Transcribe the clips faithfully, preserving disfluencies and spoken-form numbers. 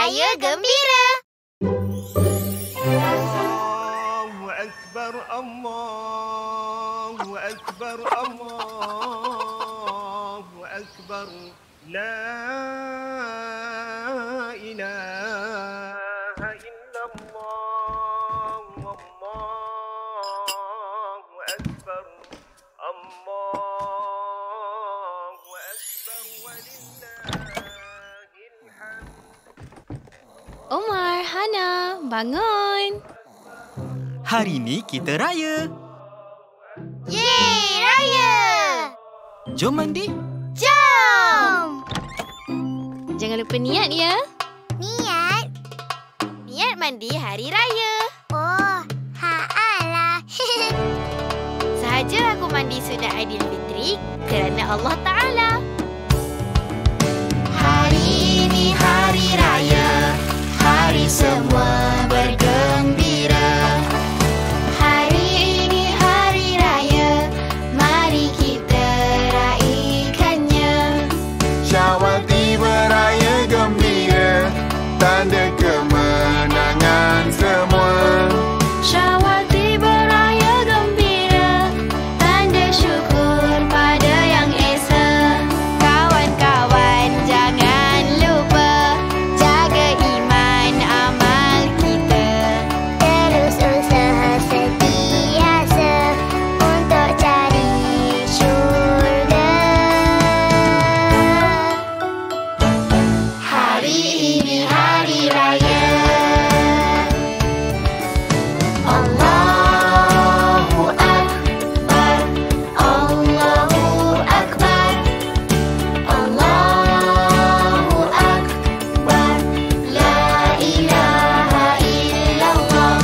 Raya Gembira. Allahu Akbar, Allahu Akbar, Allahu Akbar. La ilaha illallah, Allahu Akbar, Allahu Akbar, walillahil hamd. Omar, Hana, bangun. Hari ni kita raya. Yeay, raya! Jom mandi. Jom! Jangan lupa niat ya. Niat? Niat mandi hari raya. Oh, haalah. Sahaja aku mandi sunat Aidilfitri kerana Allah Ta'ala. Hari ini hari raya, hari semua bergembira. Hari ini hari raya, mari kita raikannya. Syawal tiba raya gembira, tanda kemenangan semua. Syawal tiba raya gembira, tanda syukur pada Yang Esa. Kawan-kawan jangan lupa jaga iman amal kita. Terus usaha sentiasa untuk cari syurga. Hari ini hari raya. Allahu Akbar, Allahu Akbar, Allahu Akbar. La ilaha illallah.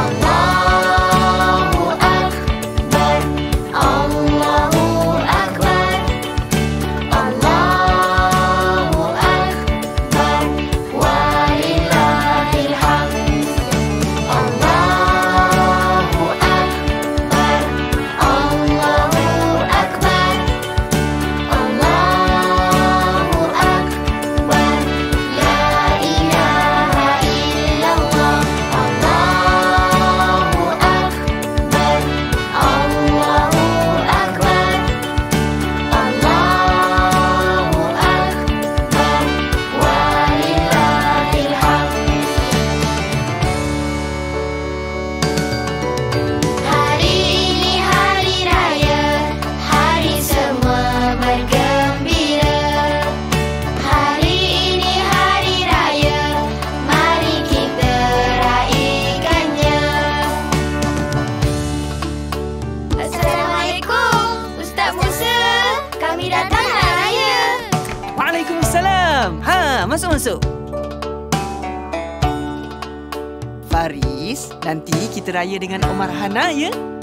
Allahu Akbar, Allahu Akbar, Allahu Akbar, walillahil hamd. Allahu Akbar, Allahu Akbar, Allahu Akbar. La ilaha illallah. Allahu Akbar, Allahu Akbar, Allahu Akbar, walillahil hamd. Hari ini hari raya, hari semua bergembira. Hari ini hari raya, mari kita raikannya. Assalamualaikum, Ustaz Musa. Kami datang nak raya. Waalaikumsalam. Ha, masuk-masuk. Faris, nanti kita raya dengan Omar Hana ya.